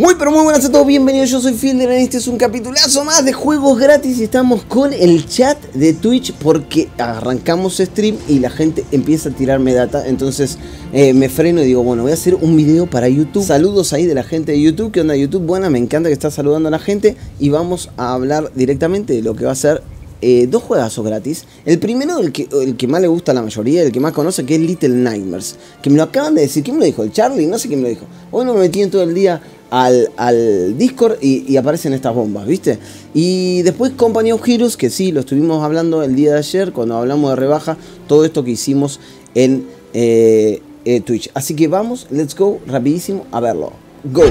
Muy pero muy buenas a todos, bienvenidos, yo soy Fielder, este es un capitulazo más de juegos gratis y estamos con el chat de Twitch porque arrancamos stream y la gente empieza a tirarme data, entonces me freno y digo, bueno, voy a hacer un video para YouTube. Saludos ahí de la gente de YouTube. ¿Qué onda YouTube? Buena, me encanta que está saludando a la gente y vamos a hablar directamente de lo que va a ser dos juegazos gratis. El primero, el que más le gusta a la mayoría, el que más conoce, que es Little Nightmares, que me lo acaban de decir. ¿Quién me lo dijo? ¿El Charlie? No sé quién me lo dijo. Hoy no me metí en todo el día al Discord y aparecen estas bombas, ¿viste? Y después Company of Heroes, que sí, lo estuvimos hablando el día de ayer cuando hablamos de rebaja, todo esto que hicimos en Twitch. Así que vamos, let's go, rapidísimo a verlo. Go.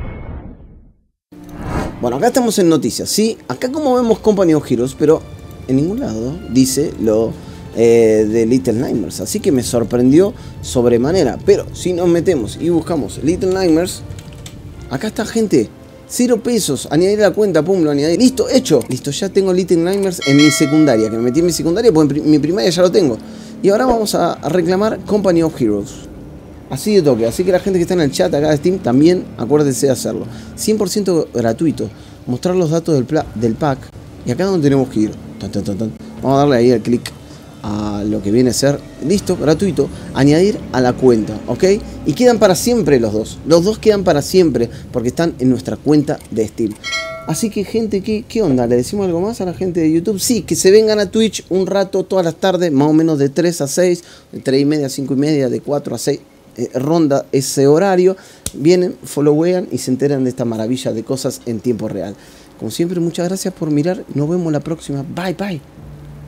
Bueno, acá estamos en noticias, ¿sí? Acá como vemos Company of Heroes, pero en ningún lado dice lo de Little Nightmares. Así que me sorprendió sobremanera. Pero si nos metemos y buscamos Little Nightmares, acá está, gente. 0 pesos. Añadir a la cuenta, pum, lo añadí. Listo, hecho. Listo, ya tengo Little Nightmares en mi secundaria. Que me metí en mi secundaria, porque en mi primaria ya lo tengo. Y ahora vamos a reclamar Company of Heroes. Así de toque. Así que la gente que está en el chat acá de Steam, también acuérdense de hacerlo. 100% gratuito. Mostrar los datos del pack. Y acá es donde tenemos que ir. Vamos a darle ahí el clic a lo que viene a ser, listo, gratuito, añadir a la cuenta, ¿ok? Y quedan para siempre los dos quedan para siempre, porque están en nuestra cuenta de Steam. Así que gente, ¿qué onda? ¿Le decimos algo más a la gente de YouTube? Sí, que se vengan a Twitch un rato, todas las tardes, más o menos de 3 a 6, de 3 y media a 5 y media, de 4 a 6, ronda ese horario, vienen, followean y se enteran de esta maravilla de cosas en tiempo real. Como siempre, muchas gracias por mirar, nos vemos la próxima, bye bye.